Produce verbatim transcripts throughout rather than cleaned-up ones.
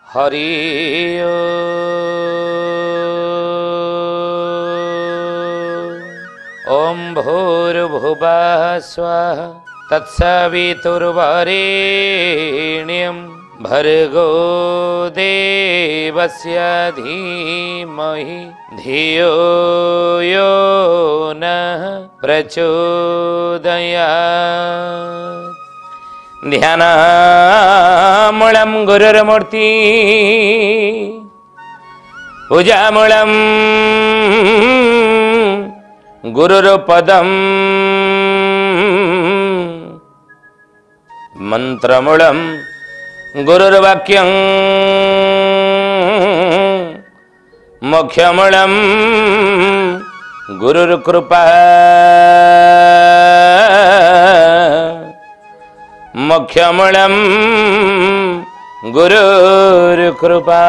हरि ओम भूर्भुवः स्वः तत्सवितुर्वरेण्यं भर्गो देवस्य धीमहि धियो यो नः प्रचोदयात्। ध्यानामूलं गुरुर्मूर्ति पूजामूलं गुरुर्पदं मंत्रमूलं गुरुर्वाक्यं मोक्षमूलं गुरुर्कृपा मोक्षमूलं गुरुर्कृपा।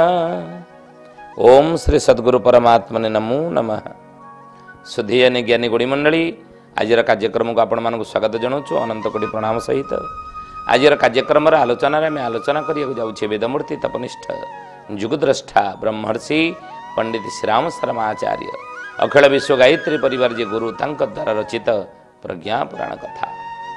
ओम श्री सद्गुरु परमात्मने नमो नमः। सुधीयनी ज्ञानी गुड़ी मंडली आज कार्यक्रम को आपण मानक स्वागत जनाऊँ अनंत कोटि प्रणाम सहित। आज कार्यक्रम आलोचना आम आलोचना करने जाऊे वेदमूर्ति तपनिष्ठ जुगद्रष्टा ब्रह्मर्षि पंडित श्रीराम शर्मा आचार्य अखिल विश्व गायत्री परिवार जे गुरु तांक द्वारा रचित प्रज्ञा पुराण कथा।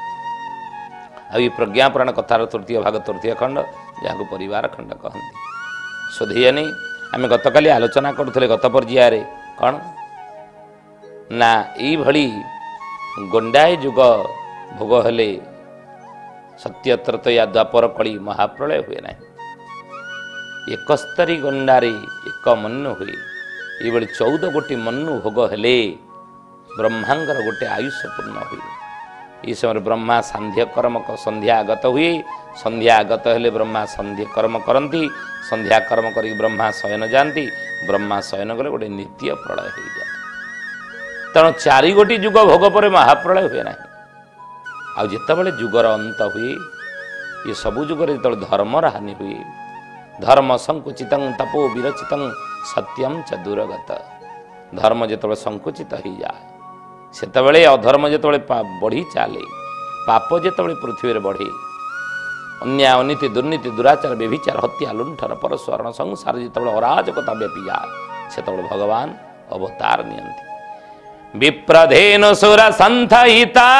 आई प्रज्ञा पुराण कथार तृतीय भाग तृतीय खंड जहाँ परिवार खंड कहती। सुधीयनी आम गतकाली आलोचना करुले गत पर्यायर कौन ना यही गोंडाए जुग भोग हेले सत्य त्रतया द्वापर कली महाप्रलय हुए ना एकस्तरी गोंडारे एक मनु हुए ये चौदह गोटी मनु भोग हेले ब्रह्मांगर गोटे आयुष पूर्ण हुए। ये समय ब्रह्मा सांध्य कर्म संध्या आगत हुए संध्या आगत हेले ब्रह्मा संध्या कर्म करती संध्या कर्म कर ब्रह्मा शयन जाती ब्रह्मा शयन गले गोटे नित्य प्रलय हो जाए। तेणु चारि गोटी जुग भोग पर महाप्रलय हुए ना आ जितेबाला जुगर अंत हुए ये सबु जुगर जो धर्मर हानि हुए धर्म संकुचित तपो विरचित सत्यम च दूरगत धर्म जो संकुचित हो जाए सेतबेले अधर्म जो बढ़ी चले पाप जो पृथ्वी में बढ़े अन्याय अनीति दुर्नीति दुराचार व्यभिचार हत्या लुंठन परस्वरण संसार जो अराजकता व्यापी जाए से भगवान अवतार नियंती। विप्रधेनु सुर संतहिता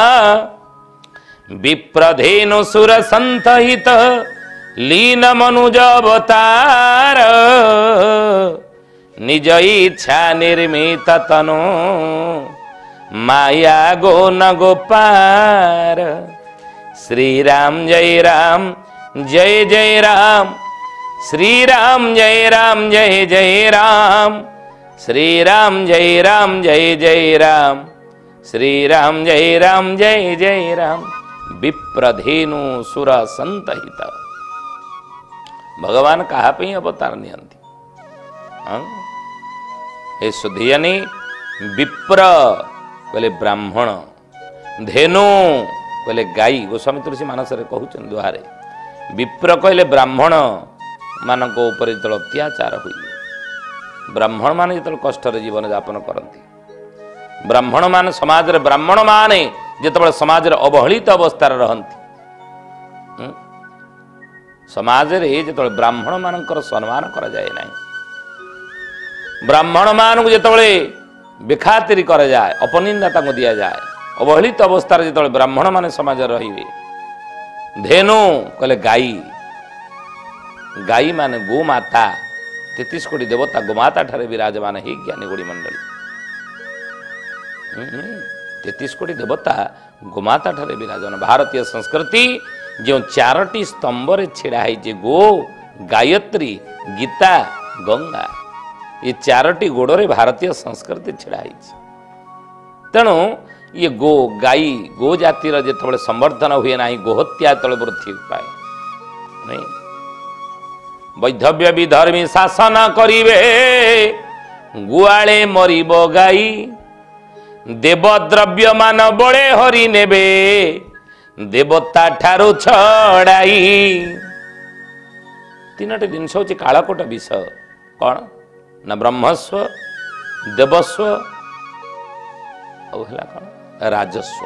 विप्रधेनु सुर संतहित लीन मनुज अवतार निज इच्छा निर्मित तनु माया गो न गोपार। श्री राम जय राम जय जय राम श्री राम जय राम जय जय राम श्री राम जय राम जय जय राम श्री राम जय राम जय जय राम। विप्रधेनु सुर संतहित भगवान कहा पे अवतार नियंती। हे सुधीयनी विप्र कहले ब्राह्मण धेनु कहले गाई गोस्वामी तुलसी मानस कहते दुहारे विप्र कहले ब्राह्मण मानक ऊपर जो अत्याचार हुए ब्राह्मण मान जो कष्ट जीवन यापन करती ब्राह्मण मान समाज रे ब्राह्मण माने जो समाज रे अवहेलित अवस्था रहती समाज रे जो ब्राह्मण मानकर सम्मान करा जाए ना ब्राह्मण मान जो बेखातिरी करा जाए अपनिंदा दि जाए अवहेलित अवस्था जो ब्राह्मण मान समाज रे धेनु कहले गाई गाई माने गोमाता तेतीस कोटी देवता गोमाता ठारे विराजमान ही ज्ञानी गुड़ी मंडली तेतीस कोटी देवता गोमाता ठारे विराजमान। भारतीय संस्कृति जो चारोटी स्तंभ रे छिड़ा है गो गायत्री गीता गंगा ये चारोटी गोड़े भारतीय संस्कृति छिड़ा है। तेणु ये गो गाई गो जातिर जो संवर्धन हुए ना गोहत्या तले वृद्धि पाए नहीं वैधव्य विधर्मी शासन करिवे गुआले मरिब गाई देवद्रव्य मान बड़े हरि नेबे देवता ठारू छड़ाई। तीनोटी जिनस हूँ कालकोट विष कौन ना ब्रह्मस्व देवस्व और कौन राजस्व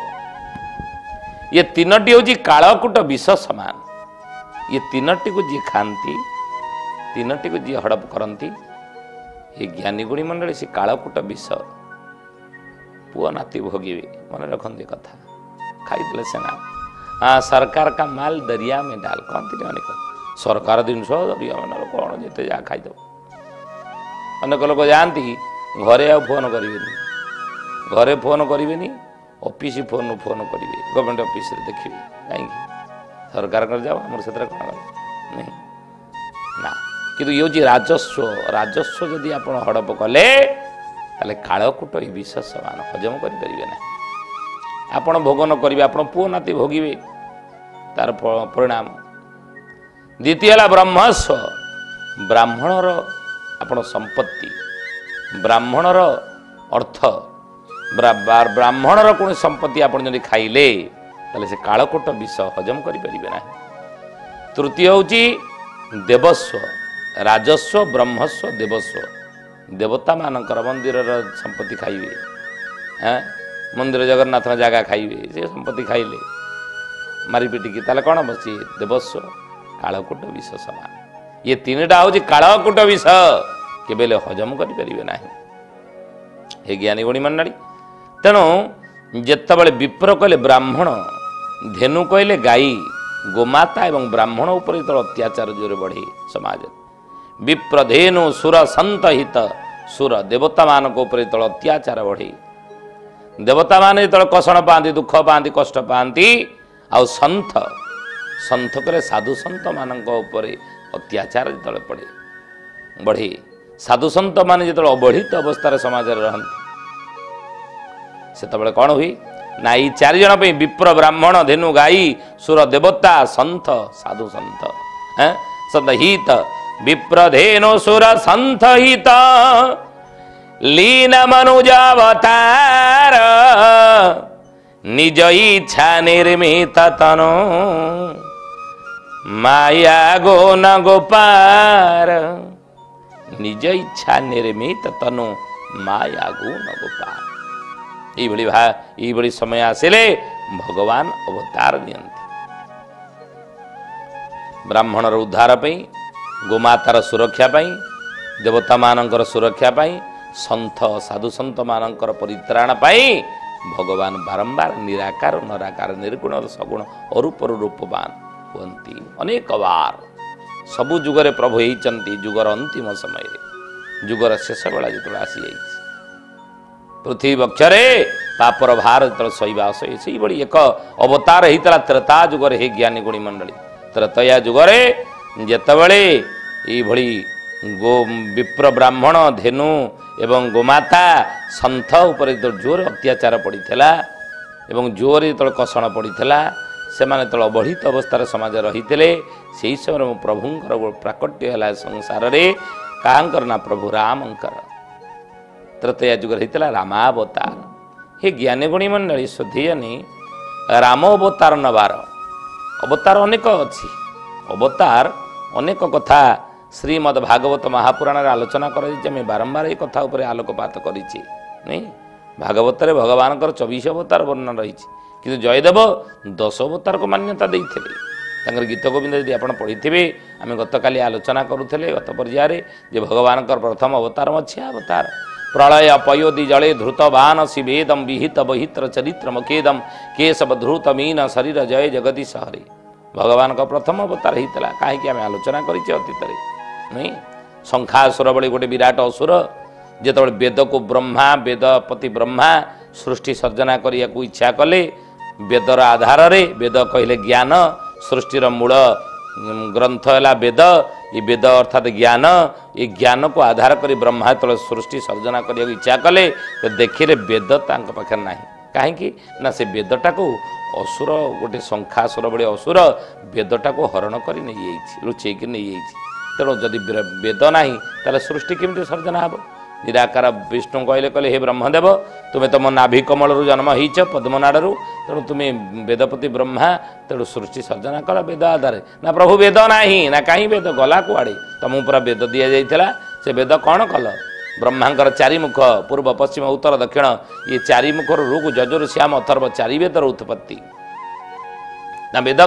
ये तीनोटी हूँ कालकोट विष समान। ये तीनोटी को जी खाती तीनोटी को जी हड़प करती ये ज्ञानी गुणी मंडली से कालकूट विष पुआ नाती भोगिवे मन रखते कथा खाई सेना हाँ सरकार का माल दरिया में डाल कहते अनेक सरकार जिनस दरिया में डाल कौन जिते जा खाईद अनेक लोक जाती घरे आ फोन करें घरे फोन करें ऑफिस फोन फोन करेंगे गवर्नमेंट ऑफिस देखिए कहीं सरकार कर जाओ आम से कौन नहीं ना कि ये हूँ राजस्व राजस्व जदि आप हड़प कले ताले कालकूट ये विष समान हजम करें ना आपण भोग न करेंगे आप पुओ नाती भोगे तार परिणाम द्वितीय ब्रह्मस्व ब्राह्मणर आपण संपत्ति ब्राह्मणर अर्थ ब्राह्मणर कौन संपत्ति आप खाइले ताले से कालकूट विष हजम करें ना तृतीय हूँ देवस्व राजस्व ब्रह्मस्व देवस्व देवता मानकर मंदिर संपत्ति खाइबे हाँ मंदिर जगन्नाथ जगह खाइबे से संपत्ति खाइले मारी पिटिकी ताले कौन बसी देवस्व कालकूट विष समान ये तीनटा हूँ कालकूट विष केबेले हजम करें ना हे ज्ञानी गुणी मंडली तेणु जितेबाला विप्र कहले ब्राह्मण धेनु कहले गाई गोमाता एवं ब्राह्मण उपर तो अत्याचार जोर बढ़े समाज विप्रधेनु सुर संत हित सुर देवता मान उपर तो अत्याचार बढ़े देवता मान जो कषण पाती दुख पाती कष्ट पाती आउ संत संत करे साधु संत मान अत्याचार जो पड़े बढ़े साधु संत मान जो अवहेलित अवस्था समाज रहती से कौन हुई ना ये चार जन पे विप्र ब्राह्मण धेनु गाई सुर देवता संत साधु संत सत हित विप्र धेनु सुर संत हित लीन मनुजावतार निज इच्छा निर्मित तनु माया गो न गोपार निज इच्छा निर्मित तनु माया गो न गोपार ये भा ये समय आसिले भगवान अवतार दियंती ब्राह्मणर उद्धार पई गोमातार सुरक्षा पई देवता मानकर सुरक्षा पई संत साधु संत मानकर परित्राण पई भगवान बारंबार निराकार नराकार निर्गुण सगुण अरूपर रूपवान हुंती अनेक बार सबु जुगरे प्रभु होइचंती जुगर अंतिम समय जुगर शेष बेला जो आसी जाइए पृथ्वी वक्षरे पापर भार जो सहीवा से बड़ी एक अवतार होता त्रेता जुगरे हे ज्ञानी गुणी मंडली त्रेतया जुगरे जेतबेले ये गो विप्र ब्राह्मण धेनु एवं गोमाता संथ उपर जो जोर अत्याचार पड़ीला एवं जोर जो कषण पड़ीला से माने अवहेलित अवस्था समाज रही से समय प्रभुंकर प्राकट्य है संसार रे कांकर ना प्रभु रामंकर तृतीय जुगर होता रामावतार हे ज्ञानी गुणी मंडली शोधीयनी राम अवतार नवार अवतार अनेक अच्छी अवतार अनेक कथा श्रीमद भागवत महापुराण आलोचना कर बारंबार ये कथा उपर आलोकपात करिछि नहीं भागवत रे भगवान चौबीस अवतार वर्णन रही कि जयदेव दस अवतार को मान्यता देते गीत गोविंद यदि आप पढ़ी थे आम गत काली आलोचना करुले गत पर्याय जे भगवान प्रथम अवतार मछिया अवतार प्रलय पयोदि जले धृतवान शिवेदम विहित बहित्र चरित्र मकेदम केशव धृत मीन शरीर जय जगदीश हरे भगवान का प्रथम अवतार होता कहीं आम आलोचना करें अतीत नहीं शंखासुर बड़े गोटे विराट असुर जिते वेद को ब्रह्मा वेदपति ब्रह्मा सृष्टि सर्जना करने को इच्छा कले वेदर आधार रे वेद कहले ज्ञान सृष्टिर मूल ग्रंथ है वेद ये वेद अर्थात ज्ञान ये ज्ञान को आधार कर ब्रह्मा तले सृष्टि सर्जना करने को इच्छा कले तो देखिले वेद तांक पाखे ना कहीं ना से वेदटा को असुर गोटे शंखासुर बड़े असुर वेदटा को हरण कर लुचेक नहीं तेणु जदि वेद ना ताले सृष्टि केमती सर्जना हे निराकार विष्णु कहले कहले हे ब्रह्मदेव तुम्हें तुम नाभि कमल जन्म होच पद्मनाड़ू तेणु तुम्हें वेदपति ब्रह्मा तेणु सृष्टि सर्जना कल वेद आधार ना प्रभु वेद ना ना कहीं वेद गला कुआड़े तुमको पूरा वेद दि जाइए से वेद कौन कल ब्रह्मांकर चारिमुख पूर्व पश्चिम उत्तर दक्षिण ये चारिमुखर ऋग जजुर श्याम अथर्व चारि वेदर उत्पत्ति ना वेद कहीं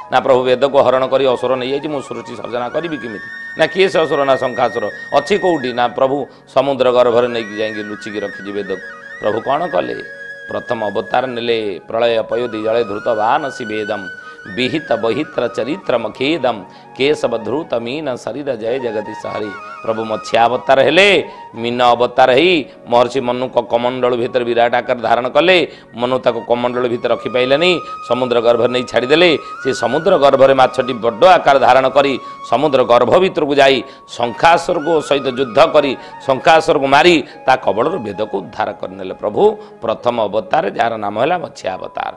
ना प्रभु वेद को हरण कर असुर नहीं जाइए मुझे सृष्टि सर्जना करी केमी ना किए से असुर ना शंखासुर अच्छी कौटी ना प्रभु समुद्र गर्भर नहीं जाइए लुचिकी रखी वेद को प्रभु कौन कले प्रथम अवतार नेले प्रलय पयोधि जले धृतवान शिवेदम विहित बहित्र चरित्र मखेदम केशव ध्रुत मीन शरीर जय जगदीश हरि प्रभु मत्स्यावतार हेले मीन अवतार ही महर्षि मनु को कमंडल भितर विराट आकार धारण कले मनु ताको कमंडल भितर रखी पाइलेनी समुद्र गर्भ नहीं छाड़देले से समुद्र गर्भरे माछटी बड़ आकार धारण करी समुद्र गर्भ भितर को जाई शंखासुर को सहित युद्ध करी शंखासुर को मारी ता कबल वेद को उद्धार करनेले प्रभु प्रथम अवतार जार नाम है मत्स्यावतार।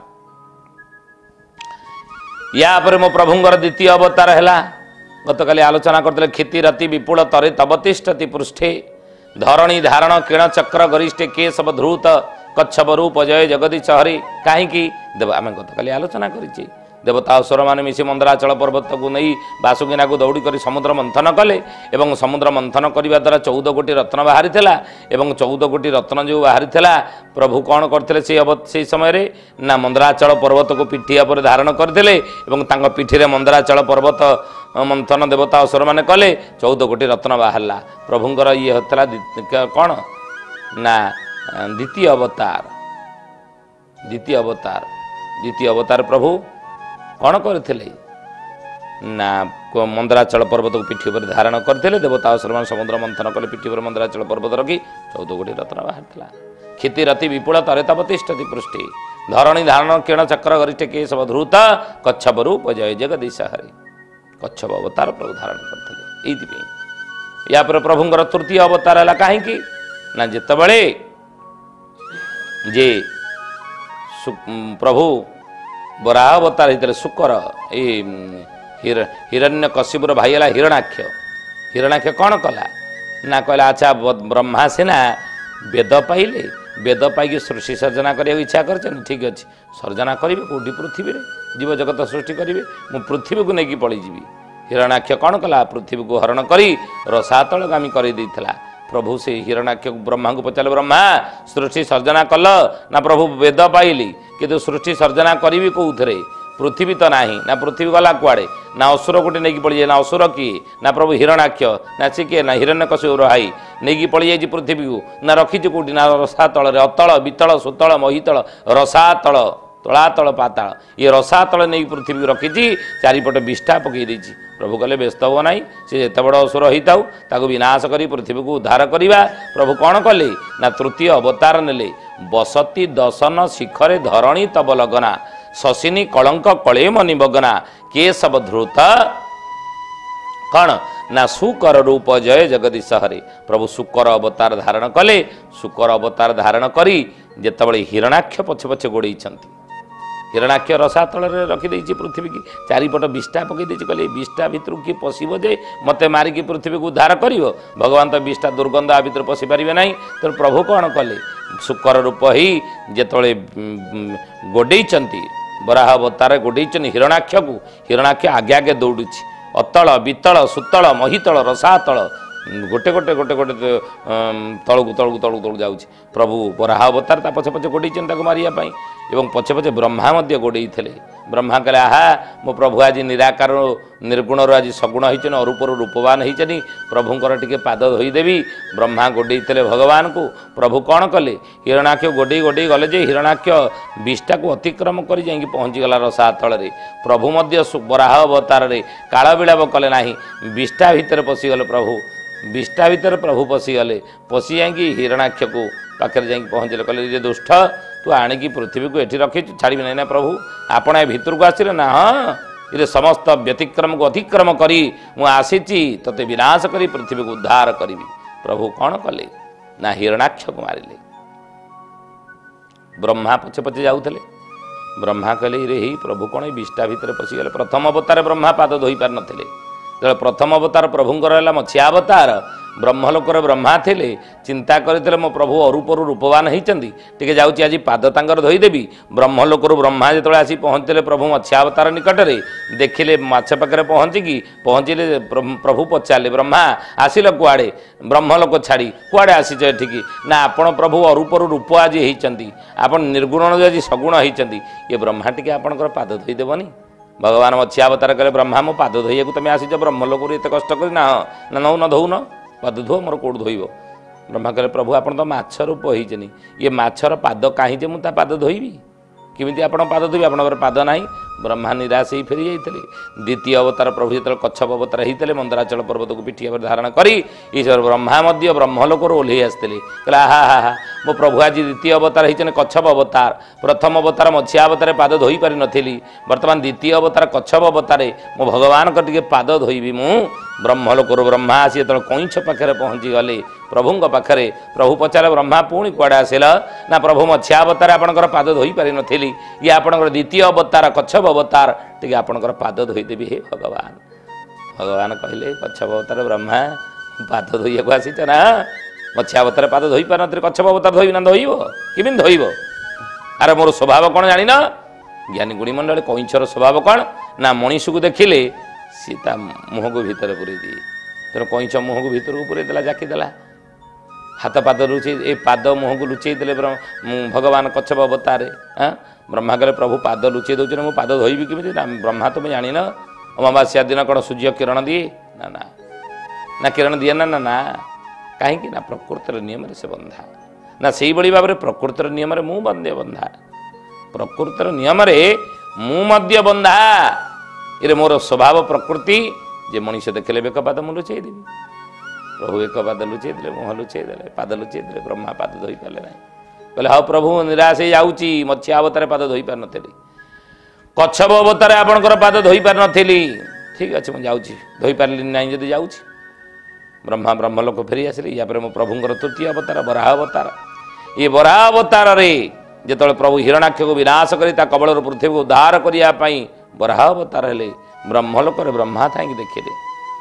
या पर मो प्रभुंर द्वितीय अवतार है गत काली आलोचना करते क्षिति रति विपुल तरे तबतिष्ठति पृष्ठे धरणी धारण किण चक्र गरिष्ठे के सब ध्रुत कच्छप रूप जय जगदीश हरि कहीं देव आम गत काली आलोचना करी देवता असुर मैंने मिसी मंदराचल पर्वत को नहीं बासुकिना को दौड़ी कर समुद्र मंथन कले एवं समुद्र मंथन करने द्वारा चौदह कोटी रत्न बाहरी एवं चौदह कोटी रत्न जो बाहरी प्रभु कौन करते से समय रे ना मंदराचल पर्वत को पिठिया पर धारण करते पिठी में मंदराचल पर्वत मंथन देवता असुर मैंने कले चौदह कोटी रत्न बाहर प्रभुंर ये होता कौन ना द्वितीय अवतार द्वितीय अवतार द्वितीय अवतार प्रभु कौन करते ना मंदराचल पर्वत को पिठी पर धारण करते देवता असुर समुद्र मंथन कले पिठी पर मंदराचल पर्वत रखी चौदह कोटी रत्न बाहर क्षिति रति विपुल तरे तपतिष्ठति पृष्ठे धरणी धारण किण चक्र गरिष्ठे के सब ध्रुत कच्छप रूप जय जगदीश हरि कच्छप अवतार प्रभु धारण करते ये या पर प्रभुंर तृतीय अवतार है कहीं ना जितेबले जे प्रभु बराह अवतार होते शुकर ये हिरण्य कश्यपुर भाई है हिरणाक्ष हिरणाक्ष कौन कला ना कहला अच्छा ब्रह्मा सिना वेद पाइले वेद पाई सृष्टि सर्जना करने इच्छा कर ठीक अच्छे सर्जना करेंगे कौटी पृथ्वी जीव जगत सृष्टि करेंगे मु पृथ्वी को लेकिन पलैजी हिरणाक्ष कौन कला पृथ्वी को हरण करी रसातलगामी कर प्रभु से हिरणाक्ष ब्रह्मा को पचारे ब्रह्मा सृष्टि सर्जना कल ना प्रभु वेद पाइली किंतु सृष्टि सर्जना करी कौथे पृथ्वी तो ना ना पृथ्वी गला कुआड़े ना असुर गोटे नहीं पड़ जाए ना असुर किए ना प्रभु हिरणाक्ष ना सी किए ना हिरण्यकश्यप भाई नहीं पड़ जाए पृथ्वी को ना रखीच कौटी ना रसातल अतल वितल सुतल महितल रसातल तलातल पाताल ये रसातल नहीं पृथ्वी रखी चारिपट विष्ठा पकई देती प्रभु कहले व्यस्त हो ना सी जिते बड़ असुर होता ताको विनाश कर पृथ्वी को उद्धार करवा प्रभु कौन कले ना तृतीय अवतार नेले बसती दशन शिखरे धरणी तब लगना शशिनी कलंक कलेम निबगना के सब ध्रुत कौन ना शुकर रूप जय जगदीश हरि प्रभु शुकर अवतार धारण कले शुकर अवतार धारण करी जितेबाला हिरणाक्ष पछे पछे गोड़े हिरणाक्ष रसातल रखीदे पृथ्वी की चारिपट विष्ठा पकई कहले विष्ठा भितर किए पशब जे मत मारिकी पृथ्वी को उद्धार कर भगवान तो विष्ठा दुर्गंध आ भितर पशि पारे ना तो प्रभु कौन कले शुकर रूप ही जिते गोडे बराह अवतार गोडे हिरणाक्ष को हिरणाक्ष आगे आगे दौड़ी अतल वितल सुतल महितल रसातल गोटे गोटे गोटे गोटे तलू तलू तलू तलू जाऊँ प्रभु बराह अवतार ता पछे पछे गोडे मारियापाई एवं पछे पछे ब्रह्मा गोडे ब्रह्मा कहले आहा मो प्रभु आज निराकार निर्गुण आज सगुण होती अरूपर रूपवान होती प्रभुंर टिके पाद धोईदेवी ब्रह्मा गोडे भगवान को प्रभु कौन कले हिरणाक्ष गोडे गोडे गले जे हिरणाक्ष विष्ठा को अतिक्रम कर पहुँचीगला रसातल प्रभु मध्य बराह अवतार काल विलाप कले ना विष्ठा भितर पशिगले प्रभु विष्ठा भितर प्रभु पशिगले पशि जाकि हिरणाक्ष को पाखे जा पहुँचले कहले जे दुष्ट तू आणिकी पृथ्वी को एठी रखी छाड़ी ना प्रभु आपण ए भितर को आसिले ना हाँ ये समस्त व्यतिक्रम को अतिक्रम करी मु आसी तते विनाश करी पृथ्वी को उद्धार करी प्रभु कौन कले ना हिरणाक्ष को मारिले ब्रह्मा पछे पछे जाऊले ब्रह्मा कहले रे ही प्रभु कौन विष्ठा भितर पशिगले प्रथम अवतार ब्रह्मा पाद धोई पार नथिले जो प्रथम अवतार प्रभुंकर है मत्स्यावतार ब्रह्मलोकर ब्रह्मा थे चिंता करते मो प्रभु अरूपर रूपवान होती टे जाऊँगी आज पाद तांकर धोईदेवी ब्रह्मलोकर ब्रह्मा जो आसी पहुँचले प्रभु मत्स्यावतार निकटरे देखिले माछ पाखे पहुँचिकी पहुँचले प्रभु पचारे ब्रह्मा आसिल कुआड़े ब्रह्मलोक छाड़ी कुआड़े आसीच एठिकी ना आपण प्रभु अरूपर रूप आज होती आप निर्गुण आज सगुण होती ये ब्रह्मा टी आपणकर पाद धोईदेवनी भगवान मत्स्य अवतार कले ब्रह्मा मो पाद धोइया तुम आसीच ब्रह्मलोक एत कष्ट कर ना ना नौ न धोउन पाद धो मोर कौट धोइब ब्रह्मा कहले प्रभु आप तो माछ रूप होइछनी ये माछर पाद कहीं मुझे पाद धोइबी किमिति आपण पाद धोइबी आपणकर पाद नाही ब्रह्मा निराश ही फेरी जाइए द्वितीय अवतार प्रभु जो कच्छप अवतार होते मंदराचल पर्वत को पिठी धारण करी ईश्वर ब्रह्मा मध्य ब्रह्मलोक ओह्लई आसते कहला हा हा हा मो प्रभु आज द्वितीय अवतार होते कच्छप अवतार प्रथम अवतार मत्स्य अवतार पाद धोई पारि नथिली वर्तमान द्वितीय अवतार कच्छप अवतार मो भगवान को टिके पाद धोइबी मु ब्रह्मलोक ब्रह्मा आसी जो कईछ पाखे पहुँची गले प्रभु पाखे प्रभु पचारे ब्रह्मा पुणी कुआड़े आसिल ना प्रभु मत्स्य अवतार आपणकर पाद धोई पारि नथिली ये आपणकर द्वितीय अवतार कच्छप अवतार टे आपणकर पाद धोईदेवी हे भगवान भगवान कहले कच्छप अवतार ब्रह्मा पाद धोइया को आसी ना मत्स्य अवतार पाद धोई पार न कच्छप अवतार धोइब ना धोइब किमिन धोइब अरे मोर स्वभाव कौन जान ज्ञानी गुणी मंडल कईछर स्वभाव कौन ना मनीष को देखिले सी मुह को भितर पूरे दिए तेना कईछ मुह को भितर को पूरे देला जाकीदेला हाथ पाद लुचे ए पाद मुह को लुचे देले भगवान कच्छप अवतार हाँ ब्रह्मा कहले प्रभु पाद लुचे दौर मु पाद धोइबी केमिति ना ब्रह्मा तुम जान अमावास्या दिन कौन सूर्य किरण दिए ना ना ना किरण दिए ना ना ना कहीं ना प्रकृतिर नियम से बंधा ना से भाव में प्रकृतिर नियम मु बंधे बंधा प्रकृतिर नियम मु मध्य बंधा ये मोर स्वभाव प्रकृति जे मनीष देखले बेक पाद मु लुचई देवी प्रभु एक पाद लुचई दे मुह लुचई दे पाद लुचई दे ब्रह्मा पाद धोई पारे ना कहले हाँ प्रभु निराश जाऊँगी मत्स्य अवतार पाद धोई पार नी कच्छप अवतार आपणकर पाद धोई पार नी ठीक अच्छे मुझे जाऊँगी धोई पारे ना जदि जाऊँगी ब्रह्मा ब्रह्मलोक फेरी आसिले या मो प्रभुंर तृतीय अवतार बराह अवतार ये बराह अवतार जो प्रभु हिरणाक्ष को विनाश कर कबल पृथ्वी को उद्धार करने बराह अवतार हेले ब्रह्मलोक ब्रह्मा था देखिले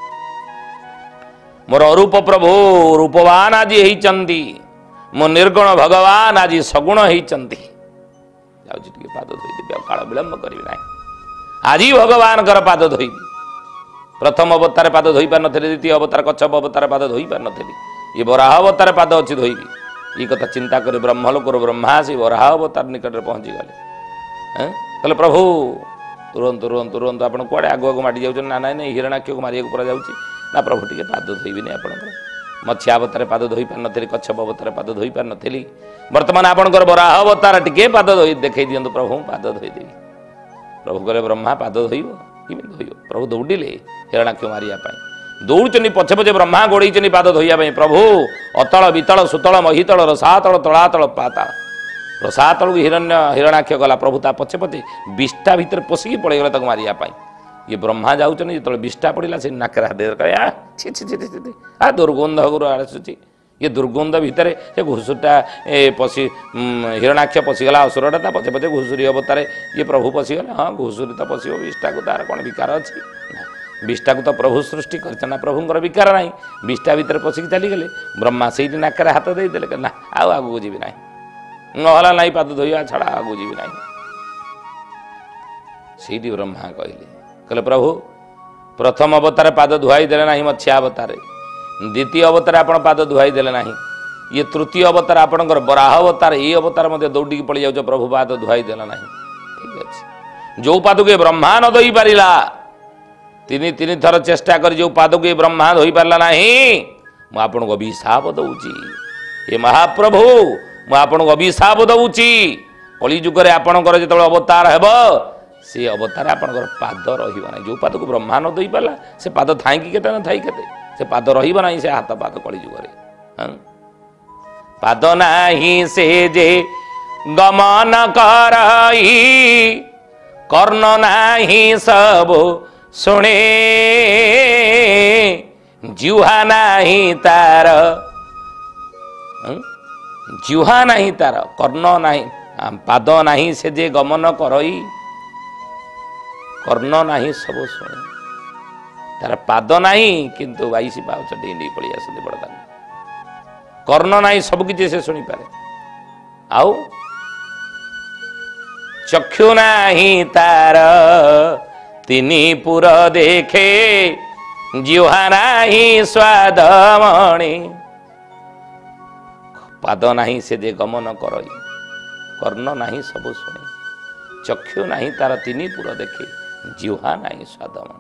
मोर अरूप प्रभु रूपवान आज होती मो निर्गुण भगवान आज सगुण होती जाऊँगी पाद धोईदेवी काल विलंब करी ना आज ही भगवान पाद धोईबी प्रथम अवतार पाद धोई पार नी द्वितीय अवतार कच्छप अवतार पाद धोई पार नी ये बराह अवतार पाद अच्छी धोईबी ये कथा चिंता कर ब्रह्मलोक ब्रह्मा से बराह अवतार निकट में पहुँची गले कहले प्रभु तुरंत तुरंत तुरंत आप कड़े आगु आगु माटी जाऊँ ना ना नहीं हिरणाक्ष को मारिया पड़ा जाऊँगी ना प्रभु टे पाद धोईबी आपंकर मत्स्य अवतार पाद धोई पार नी कच्छप अवतार पाद धोई पार नी बर्तमान आपंकर बराह अवतार टे पाद धोई देखई दिंतु प्रभु पाद धोईदेवी प्रभु कहले ब्रह्मा पाद धोइब किमी धोइब प्रभु दौड़िले हिरणाक्ष मारिया दौड़ुचनी पछे पछे ब्रह्मा गोड़े पाद धोइया प्रभु अतल वितल सुतल महितल रसातल तलातल पाताल रसातल को हिरण्य हिरणाक्ष गला प्रभु ता पछे पछे विष्टा भितर पशिकी पड़ेगला तक मारिया ये ब्रह्मा जाऊँच जो विष्टा पड़ा से नाकरा छि छि छि छि आ दुर्गंध आसूची ये दुर्गंध भितर से घुषुरटा पशि हिरणाक्ष पशिगला असुरटा ता पछे पछे घुषुरी अवतार ये प्रभु पशिगले हाँ घुषुरी तो पशिव विष्टा को तार कौन विकार अच्छी विष्टा को तो प्रभु सृष्टि करना प्रभुंर विकार ना विष्टा भितर पशिकी चलीगले ब्रह्मा से नाकरे हाथ देदेले ना आउ आगू जीवी ना नहला ना पाद धोइबा छड़ा आगू जीवी ना से ब्रह्मा कहले कहले प्रभु प्रथम अवतार पाद धुआई देले ना मत्स्य अवतार द्वितीय अवतार आपण पाद धुआई देले ना ये तृतीय अवतार आपणकर बराह अवतार ये अवतार मध्य दौड़ी पड़ जाऊँ प्रभु पाद धुआई देला ना ठीक अच्छे जो पाद के ब्रह्मा न धोई पारा तीन तीन थर चेष्टा कर जो पाद के ब्रह्मा धोई पारा ना मु आपन को अभिशाप दौची ये महाप्रभु मु आपन को अभिशाप दौची कली जुगे आपणकर जो अवतार हेब से अवतार आपणकर पाद रहा जो पाद को ब्रह्मा न धोई पारा से पाद थाई कि न थाई के से पाद रहा से हाथ पाद कली जुगे हाँ पाद नाही से जे गमन करई कर्ण नाही सब शुणे जुहा नाही तार जुहा नाही तार कर्ण नाही पाद नाही से जे गमन करई कर्ण नाही सब शुणे तार पाद नाही किंतु बाईसी पाउच डेई पड़ी आसते बड़दा कर्ण नाही सबकि से शुणी पारे आउ चक्षु नाही तार तिनी पुर देखे जिह्वा नाही स्वाद मणि पाद नाही से जे गमन करई कर्ण नाही सब शुणे चक्षु नाही तार तिनी पुर देखे जिह्वा नहीं स्वादमणि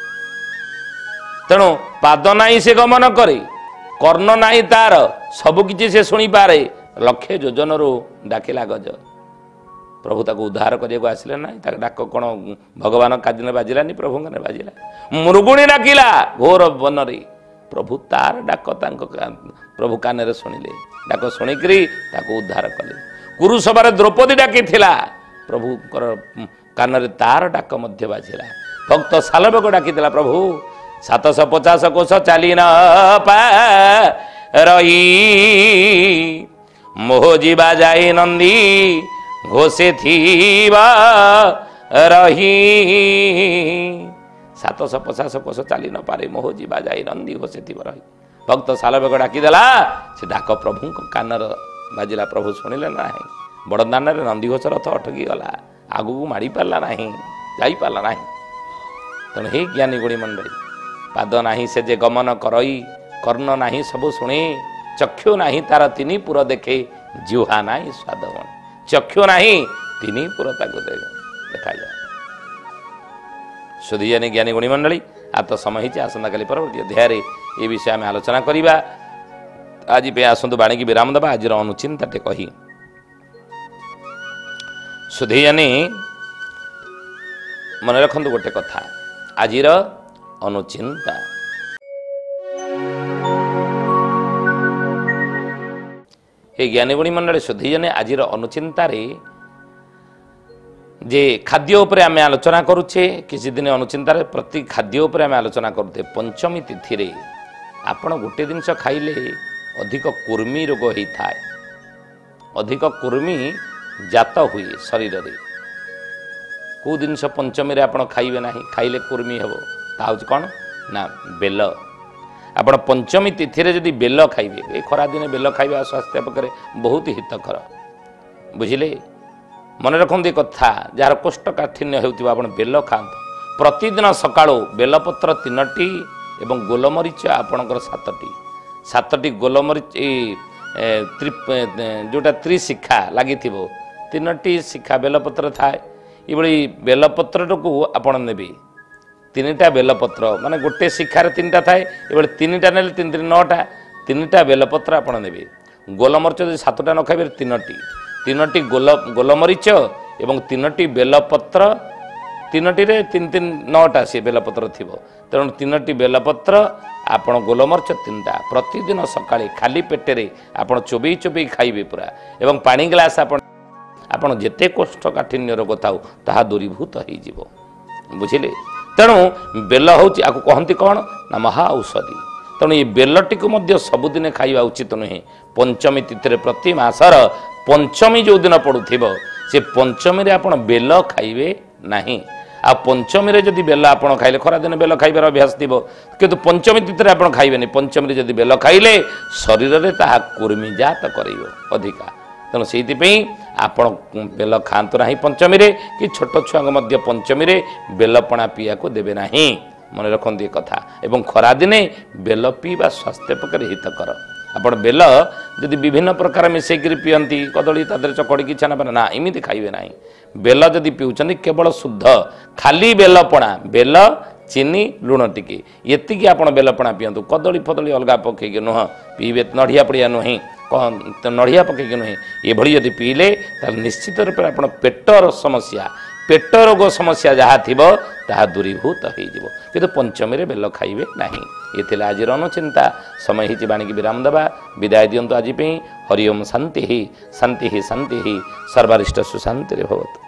तेणु पाद नहीं से गमन करे कर्ण नहीं तार सबकि से शुणी पारे लक्षे योजन रू डाकिला गज प्रभु ताको उद्धार करने आसिले ना डाक कौन भगवान कादिन बाजिलानी प्रभु ने बाजिला मृगुणी डाकिला घोर वन रे प्रभु तार डाक प्रभु कान शुणिले डाक शुणिकी उद्धार कले कुरुसभा द्रौपदी डाकी प्रभु कान तार डाक मध्य बाजिला भक्त सालवेग डाकी प्रभु सातश पचास कोश चली न रही मोह जीवा जाए नंदी घोषे थीवा रही सातश पचास कोश चली न पारे मोह जीवा जाए नंदी घोषे थी रही भक्त सालवेग डाकीदेला से डाक प्रभु कानर बाजिला प्रभु शुणिले ना बड़दान नंदीघोष रथ अटकी गला आगू माड़ी पारा ना जापारा ना तेणु हे ज्ञानी गुणी मंडली पाद नाही से जे गमन करई कर्ण नाही सब शुणे चक्षु नाही तार तीन पुर देखे जिह्वा नाही स्वादमणि चक्षु नाही तीन पुर ताको देखा जाए सुधीजानी ज्ञानी गुणी मंडली आ तो समय ही आसंता काली परवर्ती अध्याय ये विषय आम आलोचना करवा आज पे आसतु बाणी की विराम दबा आज अनुचिंताटे कही सुधीजानी मन रखु गोटे कथा आज अनुचिंता हे ज्ञानीगुणी मंडली सुधीजने आज अनुचिंतार जे खाद्य उपर आम आलोचना करुचे किसी दिन अनुचिंतार प्रति खाद्य उपर आम आलोचना करते पंचमी तिथि रे आपण गोटे जिनस खाइले अधिक कुर्मी रोग होता है अधिक कुर्मी जात हुए शरीर रे कौ जिनस पंचमी रे आपण खाइबे नाही खाइले कुर्मी हेबो ता हूँ कौन ना बेल आपण पंचमी तिथि रे जदि बेल खाइबे ए खरा दिन बेल खाइबा स्वास्थ्य पक्षे बहुत हितकर बुझिले मन रखते कथा जार कोष्ठकाठिन्य होउतिबा आपण बेल खातु प्रतिदिन सकाळो बेलपत्र तीनटी एवं गोलमरीच आपणकर सातटी सातटी गोलमरीच जोटा त्रिशिखा लगी तीनटी शिखा बेलपत्र थाए ये बेलपत्र को आपण नेबे तीनटा बेलपत्र माने गोटे शिखार तीनटा थाए ये तीनटा ने तीन तीन नौटा तीनटा बेलपत्र आपण नेबे गोलमरीच जो सातटा न खाइबे तीनटी तीनटी गोल गोलमरीच एवं तीनटी बेलपत्र तीनटी रे तीन तीन नौटा सी बेलपत्र थिबो तेणु तीनटी बेलपत्र आपण गोलमरीच तीनटा प्रतिदिन सकाळे खाली पेटेरे आपण चोबई चोबई खाइबे पूरा एवं पानी ग्लास आपण आपण जेते कोष्ठकाठिन्य रोग थाउ ताहा दूरीभूत हो जीव बुझिले तेणु बेल हूँ आपको कहती कौन ना महा औषधि तेणु ये बेलटी को मध्य सबुदिन खाइबा उचित नुहे पंचमी तिथि प्रति मासर पंचमी जो दिन पड़ुथिबो से पंचमी रे आपण बेल खाइबे नाही आ पंचमी रे जदि बेल आपण खाइले खरा दिन बेल खाइबार अभ्यास थिबो किंतु पंचमी तिथि रे आपण खाइबेनी पंचमी रे जदि बेल खाइले शरीर रे ताहा कुर्मीजात करिवो अधिका तेणु से आपण बेल खातु ना पंचमी रे कि छोट छुआ मध्य पंचमी रे बेलपणा पीया को देवे ना मन रखते कथा एवं खरा दिने बेल पीवा स्वास्थ्य पक्षे हितकर आपण बेल जदि विभिन्न प्रकार मिसेक पीयती कदली तादर चकड़ी छाना पाना ना इमिति खाइबे ना बेल जदि पीउछन्ति केवल शुद्ध खाली बेलपणा बेल चीनी लुण टिके ये आपण बेलपणा पीयंतु कदली फदली अलगा पकईक नुह पीबे नढ़िया पड़िया नुहे नढ़िया पकईक नुहे ये यदि पीले निश्चित रूप से आप पेटर समस्या पेट रोग समस्या जहाँ थी ताहा दूरीभूत हो पंचमी रे बेल खाइबे नहीं ये आज अनुचिंता समय ही बाणी की विराम दबा विदाय दिंतु आज हरिओम शांति शांति शांति सर्वारिष्ट सुशांति भवतु।